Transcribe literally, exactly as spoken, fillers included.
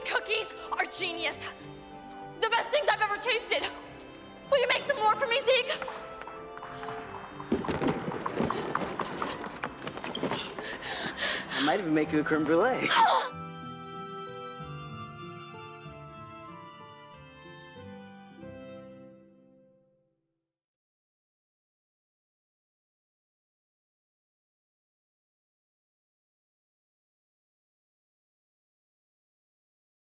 cookies are genius. The best things I've ever tasted. Will you make some more for me, Zeke? I might even make you a creme brulee.